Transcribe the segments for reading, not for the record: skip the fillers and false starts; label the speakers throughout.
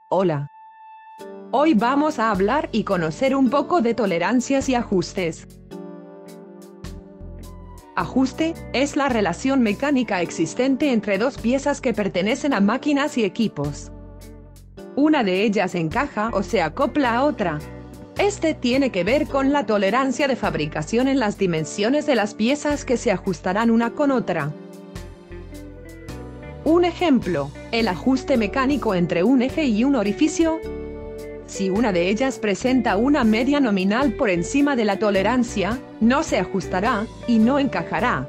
Speaker 1: Hola. Hoy vamos a hablar y conocer un poco de tolerancias y ajustes. Ajuste es la relación mecánica existente entre dos piezas que pertenecen a máquinas y equipos. Una de ellas encaja o se acopla a otra. Este tiene que ver con la tolerancia de fabricación en las dimensiones de las piezas que se ajustarán una con otra. Un ejemplo, el ajuste mecánico entre un eje y un orificio. Si una de ellas presenta una media nominal por encima de la tolerancia, no se ajustará, y no encajará.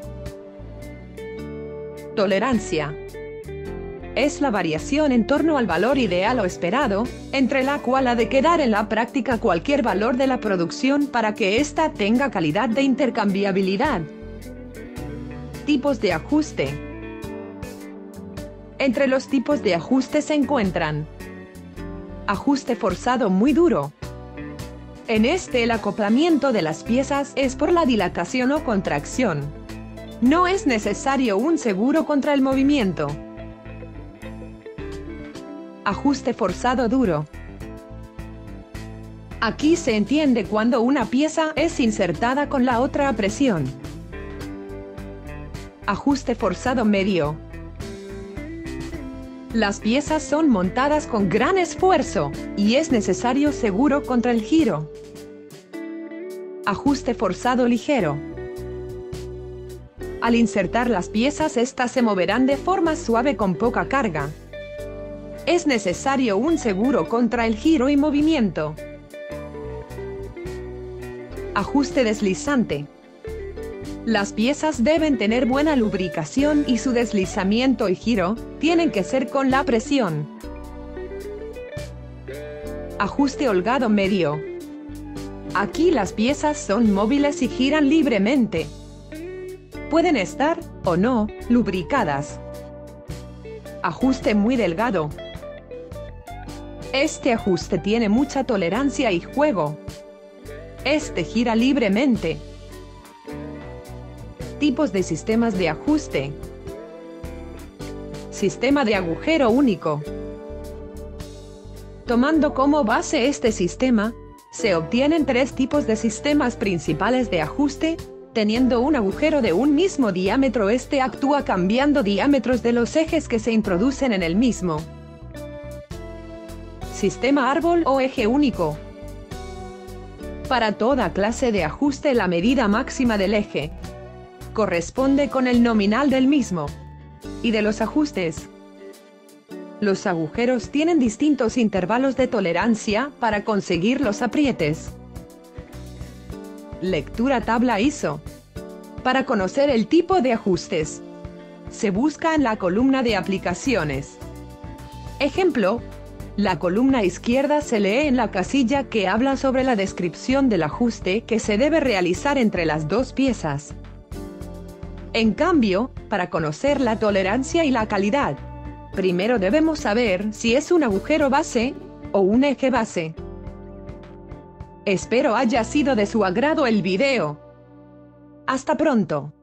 Speaker 1: Tolerancia es la variación en torno al valor ideal o esperado, entre la cual ha de quedar en la práctica cualquier valor de la producción para que ésta tenga calidad de intercambiabilidad. Tipos de ajuste. Entre los tipos de ajuste se encuentran: ajuste forzado muy duro. En este el acoplamiento de las piezas es por la dilatación o contracción. No es necesario un seguro contra el movimiento. Ajuste forzado duro. Aquí se entiende cuando una pieza es insertada con la otra a presión. Ajuste forzado medio. Las piezas son montadas con gran esfuerzo, y es necesario seguro contra el giro. Ajuste forzado ligero. Al insertar las piezas, estas se moverán de forma suave con poca carga. Es necesario un seguro contra el giro y movimiento. Ajuste deslizante. Las piezas deben tener buena lubricación y su deslizamiento y giro tienen que ser con la presión. Ajuste holgado medio. Aquí las piezas son móviles y giran libremente. Pueden estar, o no, lubricadas. Ajuste muy delgado. Este ajuste tiene mucha tolerancia y juego. Este gira libremente. Tipos de sistemas de ajuste. Sistema de agujero único. Tomando como base este sistema, se obtienen tres tipos de sistemas principales de ajuste, teniendo un agujero de un mismo diámetro. Este actúa cambiando diámetros de los ejes que se introducen en el mismo. Sistema árbol o eje único. Para toda clase de ajuste, la medida máxima del eje corresponde con el nominal del mismo y de los ajustes. Los agujeros tienen distintos intervalos de tolerancia para conseguir los aprietes. Lectura tabla ISO. Para conocer el tipo de ajustes, se busca en la columna de aplicaciones. Ejemplo: la columna izquierda se lee en la casilla que habla sobre la descripción del ajuste que se debe realizar entre las dos piezas. En cambio, para conocer la tolerancia y la calidad, primero debemos saber si es un agujero base o un eje base. Espero haya sido de su agrado el video. Hasta pronto.